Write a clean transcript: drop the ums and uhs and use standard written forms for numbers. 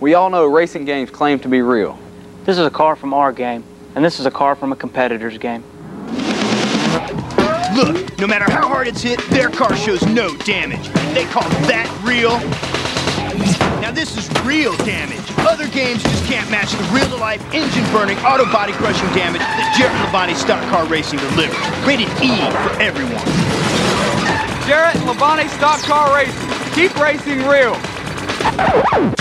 We all know racing games claim to be real. This is a car from our game, and this is a car from a competitor's game. Look, no matter how hard it's hit, their car shows no damage. They call that real. Now this is real damage. Other games just can't match the real-to-life, engine-burning, auto body crushing damage that Jarrett Labonte stock car racing delivers. Rated E for everyone. Jarrett Labonte stock car racing. Keep racing real.